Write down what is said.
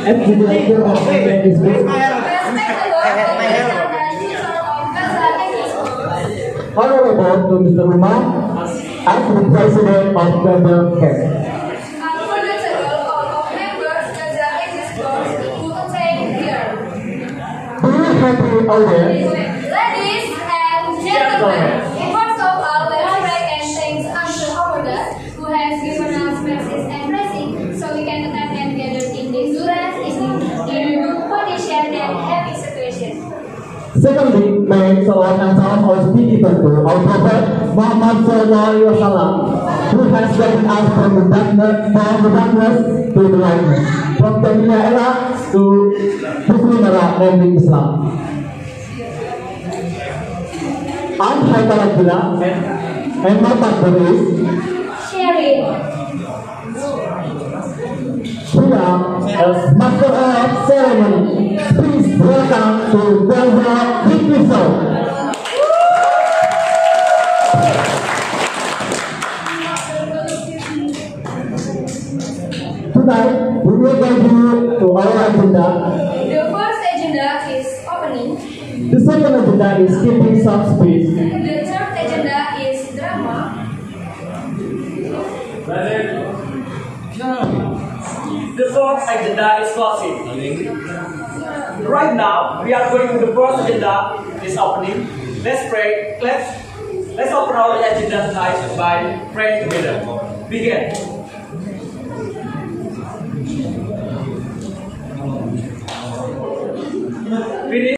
And the director of the event is good. Honorable to Mr. Umar as the president of the camp. Happy audience. Ladies and gentlemen, first of all, let's pray and thanks unto Al-Murja, who has given us mercies and blessings, so we can attend and gather in this duress in good condition and happy situation. Secondly, may salawat and salam also be given to our Prophet Muhammad SAW, who has guided us from the darkness to the light, from Jahiliyah era to Muslim era, namely Islam. I'm Haikal Abdullah and my partner is Sherry. Shria as Master of Ceremony. Please welcome to Delta Inggris. Tonight, we will guide you to our agenda. The first agenda is opening. The second agenda is keeping some space. The third agenda is drama. The fourth agenda is closing. Right now, we are going to the first agenda is opening. Let's pray. Let's open our agenda tonight by praying together. Begin. Finish.